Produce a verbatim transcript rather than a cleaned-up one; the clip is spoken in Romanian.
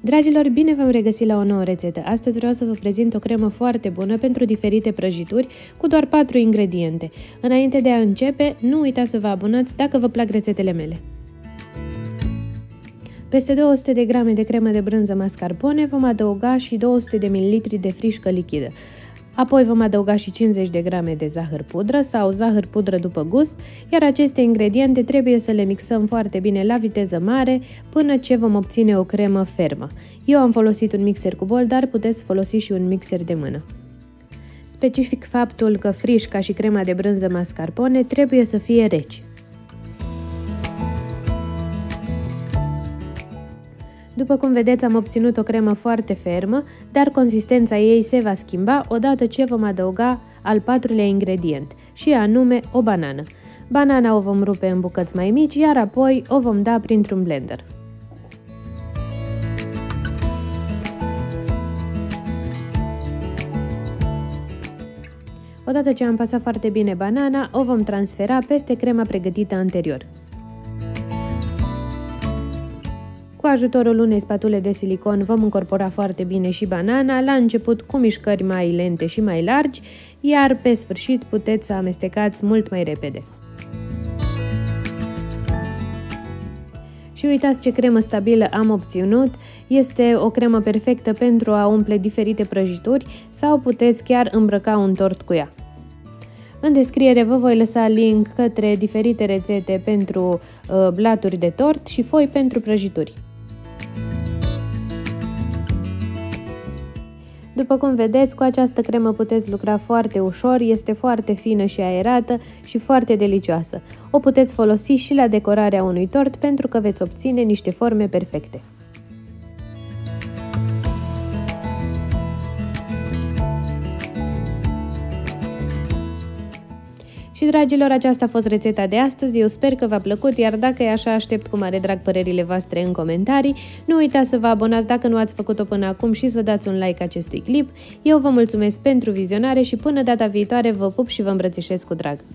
Dragilor, bine v-am regăsit la o nouă rețetă. Astăzi vreau să vă prezint o cremă foarte bună pentru diferite prăjituri cu doar patru ingrediente. Înainte de a începe, nu uitați să vă abonați dacă vă plac rețetele mele. Peste două sute de grame de cremă de brânză mascarpone vom adăuga și două sute de mililitri de frișcă lichidă. Apoi vom adăuga și cincizeci de grame de zahăr pudră sau zahăr pudră după gust, iar aceste ingrediente trebuie să le mixăm foarte bine la viteză mare până ce vom obține o cremă fermă. Eu am folosit un mixer cu bol, dar puteți folosi și un mixer de mână. Specific faptul că frișca și crema de brânză mascarpone trebuie să fie reci. După cum vedeți, am obținut o cremă foarte fermă, dar consistența ei se va schimba odată ce vom adăuga al patrulea ingredient, și anume o banană. Banana o vom rupe în bucăți mai mici, iar apoi o vom da printr-un blender. Odată ce am pasat foarte bine banana, o vom transfera peste crema pregătită anterior. Cu ajutorul unei spatule de silicon vom încorpora foarte bine și banana, la început cu mișcări mai lente și mai largi, iar pe sfârșit puteți să amestecați mult mai repede. Și uitați ce cremă stabilă am obținut, este o cremă perfectă pentru a umple diferite prăjituri sau puteți chiar îmbrăca un tort cu ea. În descriere vă voi lăsa link către diferite rețete pentru uh, blaturi de tort și foi pentru prăjituri. După cum vedeți, cu această cremă puteți lucra foarte ușor, este foarte fină și aerată și foarte delicioasă. O puteți folosi și la decorarea unui tort pentru că veți obține niște forme perfecte. Și dragilor, aceasta a fost rețeta de astăzi, eu sper că v-a plăcut, iar dacă e așa, aștept cu mare drag părerile voastre în comentarii. Nu uitați să vă abonați dacă nu ați făcut-o până acum și să dați un like acestui clip. Eu vă mulțumesc pentru vizionare și până data viitoare vă pup și vă îmbrățișez cu drag.